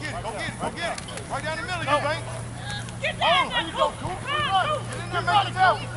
get it. Go get it. Go get it. Right down the middle, you think? Get down there, There you go, Coop. Get in there, make it out.